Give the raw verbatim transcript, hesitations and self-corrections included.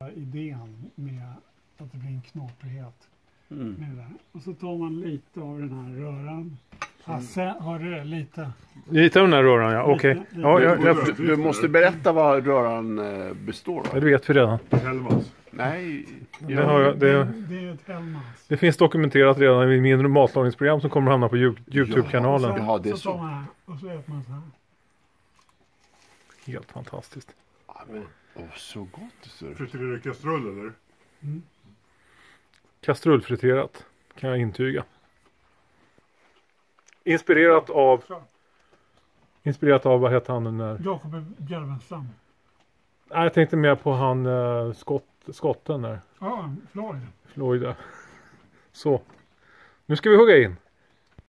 idén med att det blir en knaprighet Mm. med det där. Och så tar man lite av den här röran. Hasse, har du det? Lite? Lite av den här röran, ja. Okej. Lite, lite. Ja, jag, jag, Du, du måste berätta vad röran eh, består av. det vet vi redan. Hellmans. Nej, Det, jag, har jag, Det, det, det är ett Hellmans. det finns dokumenterat redan i min matlagningsprogram som kommer att hamna på Yo- YouTube-kanalen. Och sen, Jaha, det är så. så. tar man här och så äter man så här. Helt fantastiskt. Ja, men, åh, så gott det ser ut. Friterar du kastrull eller? Mm. Kastrullfriterat kan jag intyga. Inspirerat av Inspirerat av, vad heter han nu när? Jakob Björvenstam. Nej, jag tänkte mer på han uh, skott, skotten där. Ja, Floyd. Floyd där. Så. Nu ska vi hugga in.